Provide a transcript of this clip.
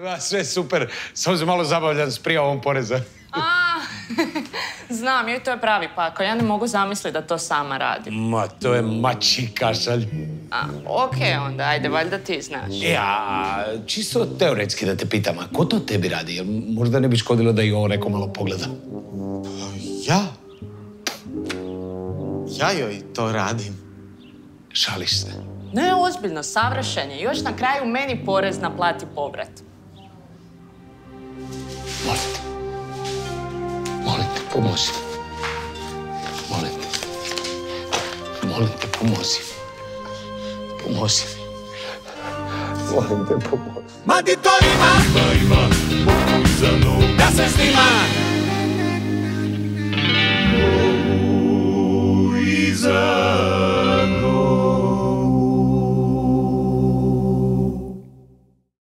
Sve super, samo se malo zabavljam s prijavom poreza. Znam, joj, to je pravi pakao. Ja ne mogu zamisliti da to sama radim. Ma, to je mačji kašalj. Okej, onda, ajde, valjda ti znaš. Čisto teoretski da te pitam, a ko to tebi radi? Jel možda ne bi škodilo da i ovo neko malo pogleda? Ja? Ja joj to radim. Šališ se. Ne, ozbiljno, savršen je. Još na kraju meni porez naplati povrat. Molim te, pomozi. Molim te, pomozi. Pomozi mi. Molim te, pomozi. Ma di to ima da se snima. Iza